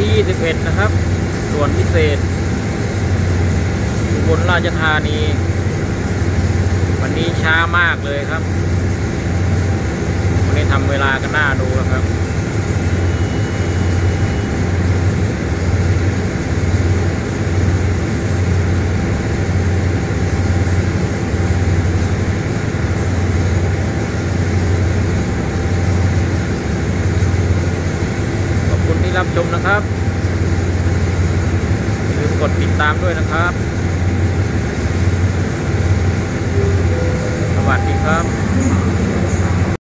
ที่21นะครับส่วนพิเศษอุบลราชธานีวันนี้ช้ามากเลยครับวันนี้ทำเวลากันหน้าดูแล้วครับขอบคุณที่รับชมนะครับอย่าลืมกดติดตามด้วยนะครับสวัสดีครับ